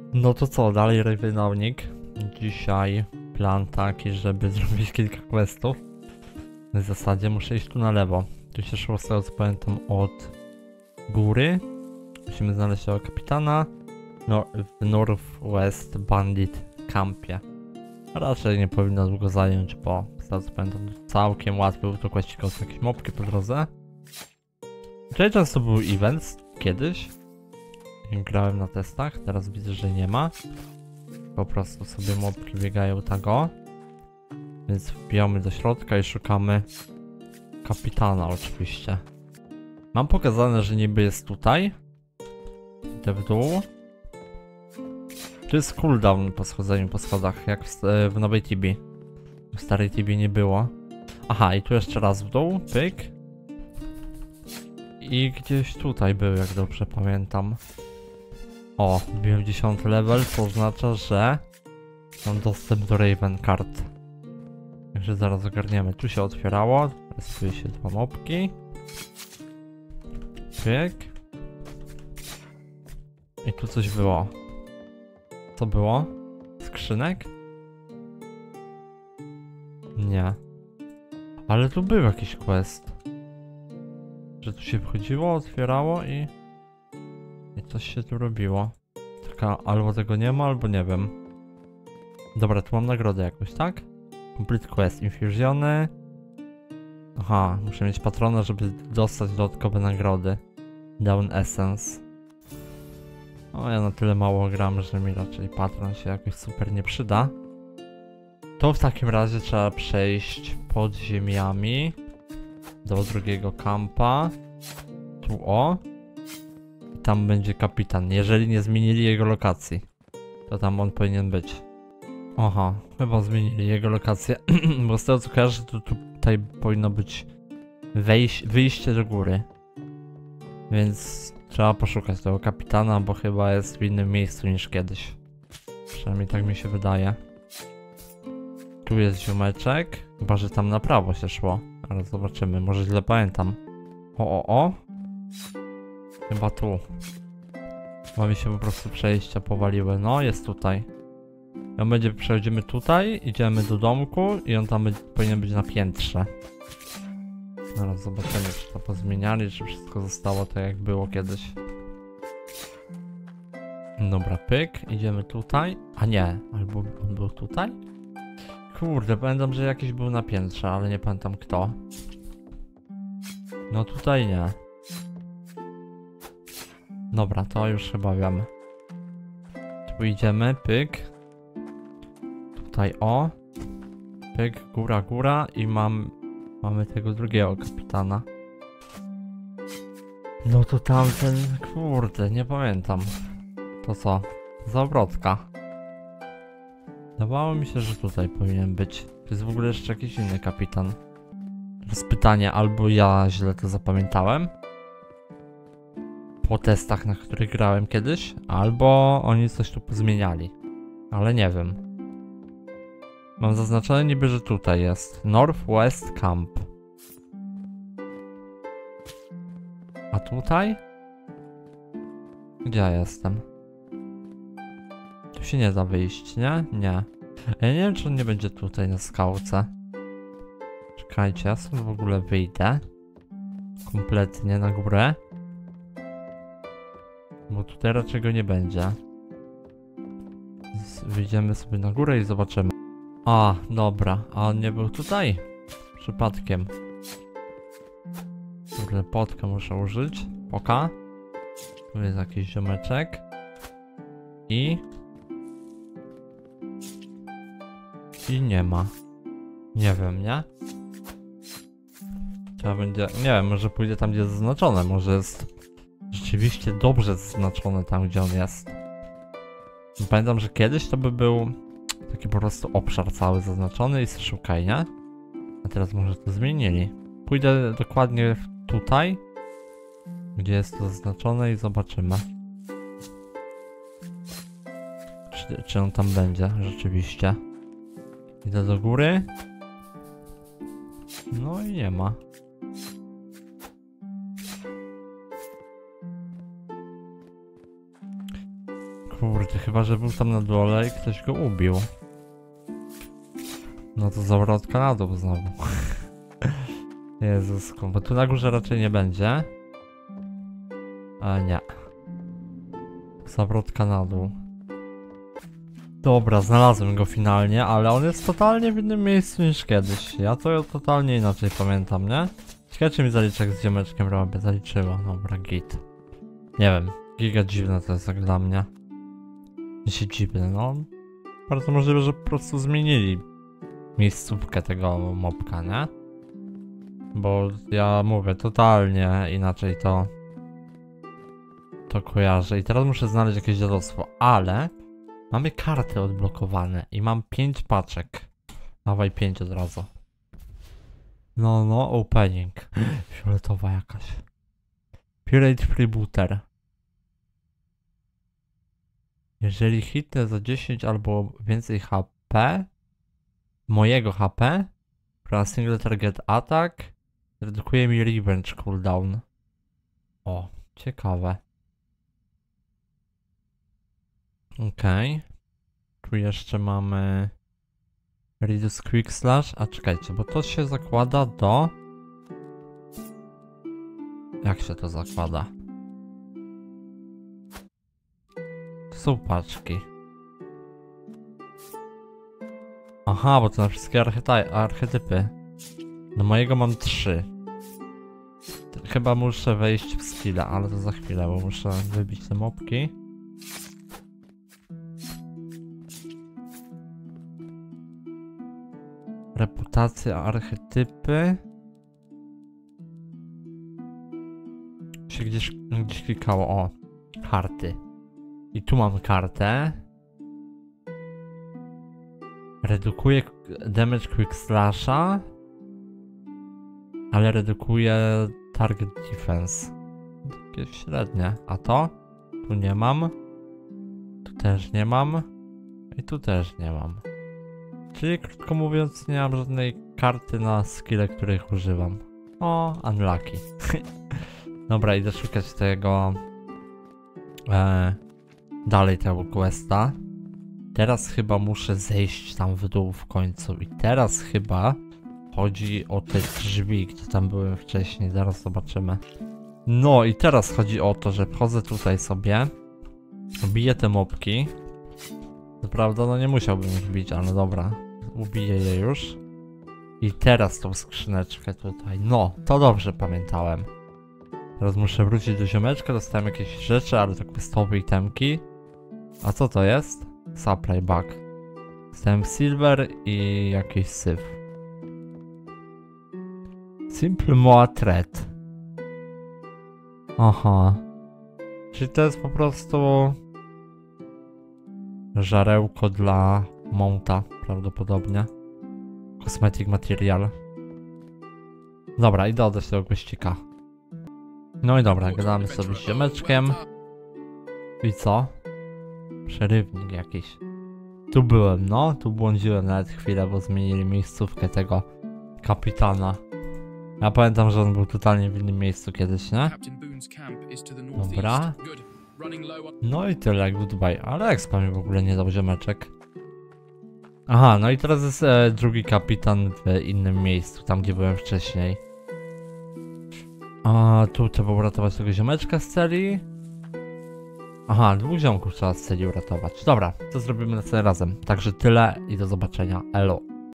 No to co, dalej Ravenownik. Dzisiaj plan taki, żeby zrobić kilka questów. W zasadzie muszę iść tu na lewo. Tu się szło, z tego co pamiętam, od góry. Musimy znaleźć tego kapitana w Northwest Bandit Campie. Raczej nie powinno długo zająć, bo z tego co pamiętam, całkiem łatwy był to questik od jakieś mopki po drodze. Tutaj często był event kiedyś. Grałem na testach, teraz widzę, że nie ma. Po prostu sobie mopki biegają tego. Więc wbijamy do środka i szukamy kapitana oczywiście. Mam pokazane, że niby jest tutaj. Idę w dół. Tu jest cooldown po schodzeniu po schodach, jak w nowej Tibi. W starej Tibi nie było. Aha, i tu jeszcze raz w dół, pyk. I gdzieś tutaj był, jak dobrze pamiętam. O, wbiłem 10 level, to oznacza, że mam dostęp do Raven Card. Także zaraz ogarniemy. Tu się otwierało, rysuje się dwa mopki. Pyk. I tu coś było. Co było? Skrzynek? Nie. Ale tu był jakiś quest. Że tu się wchodziło, otwierało i coś się tu robiło. Tylko albo tego nie ma, albo nie wiem. Dobra, tu mam nagrodę jakąś, tak? Complete quest, infusiony. Aha, muszę mieć patrona, żeby dostać dodatkowe nagrody. Down essence. O, ja na tyle mało gram, że mi raczej patron się jakoś super nie przyda. To w takim razie trzeba przejść pod ziemiami do drugiego kampa. Tu o. I tam będzie kapitan, jeżeli nie zmienili jego lokacji. To tam on powinien być. Aha, chyba zmienili jego lokację. Bo z tego co kojarzę, to tutaj powinno być wyjście do góry. Więc trzeba poszukać tego kapitana, bo chyba jest w innym miejscu niż kiedyś. Przynajmniej tak mi się wydaje. Tu jest ziomeczek. Chyba, że tam na prawo się szło. Ale zobaczymy, może źle pamiętam. O. Chyba tu. Chyba mi się po prostu przejścia powaliły. No, jest tutaj. I on będzie, przechodzimy tutaj, idziemy do domku i on tam powinien być na piętrze. Zaraz zobaczymy, czy to pozmieniali, czy wszystko zostało tak jak było kiedyś. Dobra, pyk, idziemy tutaj. A nie, albo on był tutaj? Kurde, pamiętam, że jakiś był na piętrze, ale nie pamiętam kto. No tutaj nie. Dobra, to już chyba wiemy. Tu idziemy, pyk. Tutaj o. Pyk, góra i mamy tego drugiego kapitana. No to tamten, kurde, nie pamiętam. To co? Zawrotka. Wydawało mi się, że tutaj powinien być. To jest w ogóle jeszcze jakiś inny kapitan. Teraz pytanie, albo ja źle to zapamiętałem po testach, na których grałem kiedyś, albo oni coś tu pozmieniali. Ale nie wiem. Mam zaznaczone niby, że tutaj jest Northwest Camp. A tutaj? Gdzie ja jestem? Tu się nie da wyjść, nie? Nie. Ja nie wiem, czy on nie będzie tutaj na skałce. Czekajcie, ja sobie w ogóle wyjdę. Kompletnie na górę. Bo tutaj raczej go nie będzie. Wyjdziemy sobie na górę i zobaczymy. A, dobra. A on nie był tutaj? Przypadkiem. Kurde, potkę muszę użyć. Poka. Tu jest jakiś ziomeczek. I nie ma. Nie wiem, nie? Trzeba będzie... Nie wiem, może pójdę tam, gdzie jest zaznaczone. Może jest rzeczywiście dobrze zaznaczone tam, gdzie on jest. Pamiętam, że kiedyś to by był taki po prostu obszar cały zaznaczony i szukaj, nie? A teraz może to zmienili. Pójdę dokładnie tutaj, gdzie jest to zaznaczone i zobaczymy. Czy on tam będzie rzeczywiście. Idę do góry. No i nie ma. Kurde, Kurde, chyba że był tam na dole i ktoś go ubił. No to zawrotka na dół znowu. Jezusku, bo tu na górze raczej nie będzie. A nie. Zawrotka na dół. Dobra, znalazłem go finalnie, ale on jest totalnie w innym miejscu niż kiedyś. Ja to totalnie inaczej pamiętam, nie? Ciekawe czy mi zaliczek z ziomeczkiem robię. Zaliczyło, dobra, git. Nie wiem, giga dziwne to jest jak dla mnie. Dziwne, no. Bardzo możliwe, że po prostu zmienili miejscówkę tego mobka, nie? Bo ja mówię, totalnie inaczej to kojarzę. I teraz muszę znaleźć jakieś dziadostwo, ale mamy karty odblokowane i mam 5 paczek. Dawaj 5 od razu. No, opening. Fioletowa jakaś. Pirate Freebooter. Jeżeli hitnę za 10 albo więcej HP, mojego HP, plus single target attack, redukuje mi revenge cooldown. O, ciekawe. Okej. Tu jeszcze mamy Reduce Quick Slash. A czekajcie, bo to się zakłada do... Jak się to zakłada? To są paczki. Aha, bo to na wszystkie archetypy. Do mojego mam 3. Chyba muszę wejść w skilla, ale to za chwilę, bo muszę wybić te mopki. Reputacja, archetypy. Się gdzieś klikało, o. Karty. I tu mam kartę. Redukuje damage quick slasha, ale redukuje target defense. Takie średnie. A to? Tu nie mam. Tu też nie mam. I tu też nie mam. Czyli krótko mówiąc nie mam żadnej karty na skille, których używam. O, unlucky. Dobra, idę szukać tego dalej tego questa. Teraz chyba muszę zejść tam w dół w końcu. I teraz chyba chodzi o te drzwi, gdzie tam byłem wcześniej. Zaraz zobaczymy. No i teraz chodzi o to, że wchodzę tutaj sobie. Biję te mopki. Co prawda, no nie musiałbym ich bić, ale dobra. Ubiję je już. I teraz tą skrzyneczkę tutaj. No, to dobrze pamiętałem. Teraz muszę wrócić do ziomeczka. Dostałem jakieś rzeczy, ale to questowe itemki. A co to jest? Supply bug. Dostałem silver i jakiś syf. Simple Moa Thread. Aha. Czyli to jest po prostu żarełko dla Mounta, prawdopodobnie. Cosmetic material. Dobra, idę oddać tego gościka. No i dobra, gadamy sobie z ziomeczkiem. I co? Przerywnik jakiś. Tu byłem, no. Tu błądziłem nawet chwilę, bo zmienili miejscówkę tego kapitana. Ja pamiętam, że on był totalnie w innym miejscu kiedyś, nie? Dobra. No i tyle, goodbye. Ale expa mi w ogóle nie dał ziomeczek. Aha, no i teraz jest drugi kapitan w innym miejscu, tam gdzie byłem wcześniej. A tu trzeba uratować tego ziomeczka z celi. Aha, 2 ziomków trzeba z celi uratować. Dobra, to zrobimy następnym razem. Także tyle i do zobaczenia. Elo.